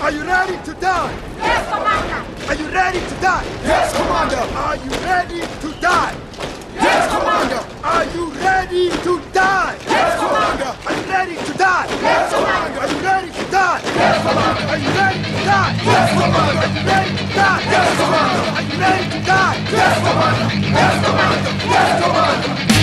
Are you ready to die? Yes, Commander. Are you ready to die? Yes, Commander. Are you ready to die? Yes, Commander. Are you ready to die? Yes, Commander. Are you ready to die? Yes, Commander. Are you ready to die? Yes, Commander. Are you ready to die? Yes, Commander. Are you ready to die? Yes, Commander. Are you ready to die? Yes, Commander. Yes, Commander. Yes, Commander.